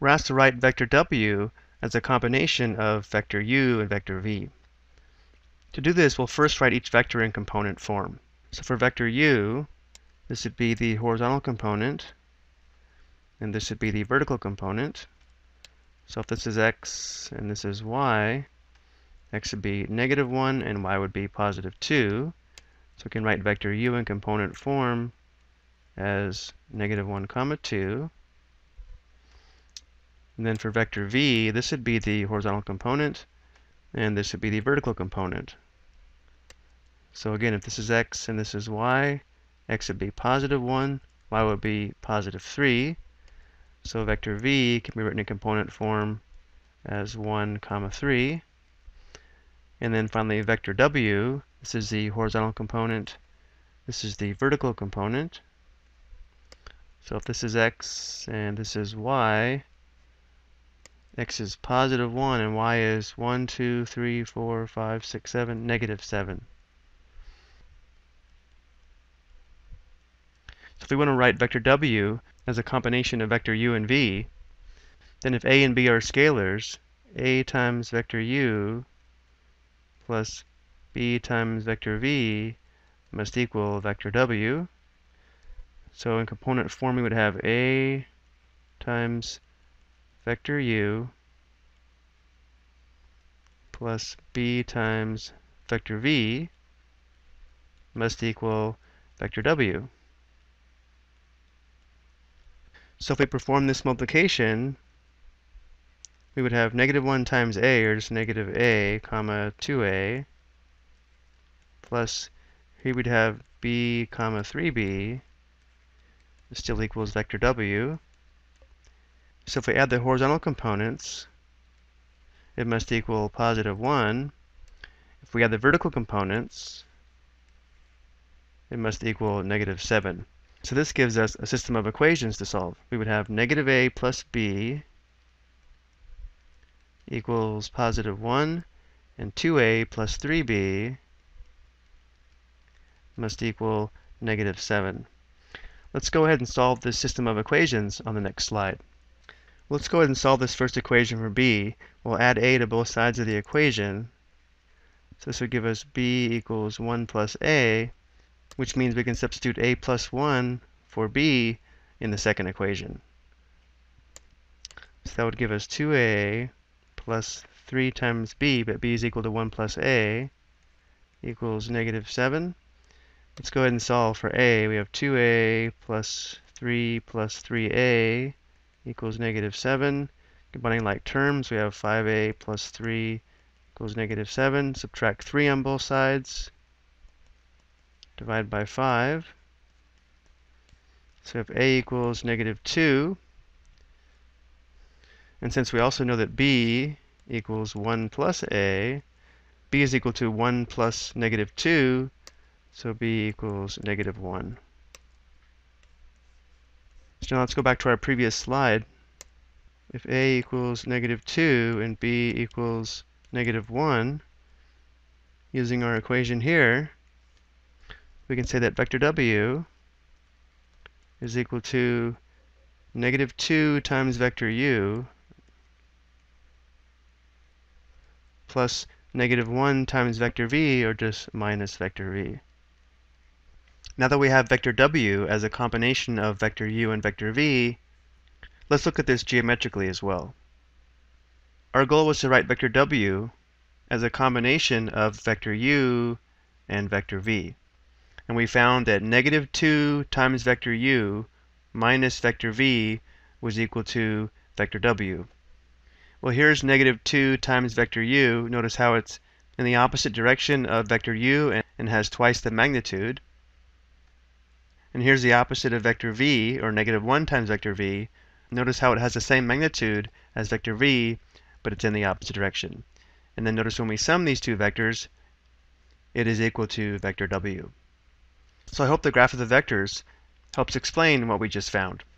we're asked to write vector w as a combination of vector u and vector v. To do this, we'll first write each vector in component form. So for vector u, this would be the horizontal component, and this would be the vertical component. So if this is x and this is y, x would be -1 and y would be +2. So we can write vector u in component form as -1, 2. And then for vector v, this would be the horizontal component, and this would be the vertical component. So again, if this is x and this is y, x would be +1, y would be +3. So vector v can be written in component form as 1, 3. And then finally vector w, this is the horizontal component, this is the vertical component. So if this is x and this is y, x is +1 and y is 1, 2, 3, 4, 5, 6, 7, -7. So if we want to write vector w as a combination of vector u and v, then if a and b are scalars, a times vector u plus b times vector v must equal vector w. So in component form we would have a times vector u plus b times vector v must equal vector w. So if we perform this multiplication, we would have -1 times a, or just -a, comma 2a, plus here we'd have b, comma 3b, still equals vector w. So if we add the horizontal components, it must equal +1. If we add the vertical components, it must equal -7. So this gives us a system of equations to solve. We would have -a plus b equals +1, and 2a plus 3b must equal -7. Let's go ahead and solve this system of equations on the next slide. Let's go ahead and solve this first equation for b. We'll add a to both sides of the equation. So this would give us b equals 1 plus a, which means we can substitute a plus 1 for b in the second equation. So that would give us 2a plus 3 times b, but b is equal to 1 plus a, equals -7. Let's go ahead and solve for a. We have 2a plus 3 plus 3a equals -7. Combining like terms, we have 5a plus 3 equals -7. Subtract 3 on both sides. Divide by 5. So if a equals -2, and since we also know that b equals 1 plus a, b is equal to 1 plus -2, so b equals -1. So now let's go back to our previous slide. If a equals -2 and b equals -1, using our equation here, we can say that vector w is equal to -2 times vector u plus -1 times vector v, or just minus vector v. Now that we have vector w as a combination of vector u and vector v, let's look at this geometrically as well. Our goal was to write vector w as a combination of vector u and vector v. And we found that -2 times vector u minus vector v was equal to vector w. Well, here's -2 times vector u. Notice how it's in the opposite direction of vector u and has twice the magnitude. And here's the opposite of vector v, or -1 times vector v. Notice how it has the same magnitude as vector v, but it's in the opposite direction. And then notice when we sum these two vectors, it is equal to vector w. So I hope the graph of the vectors helps explain what we just found.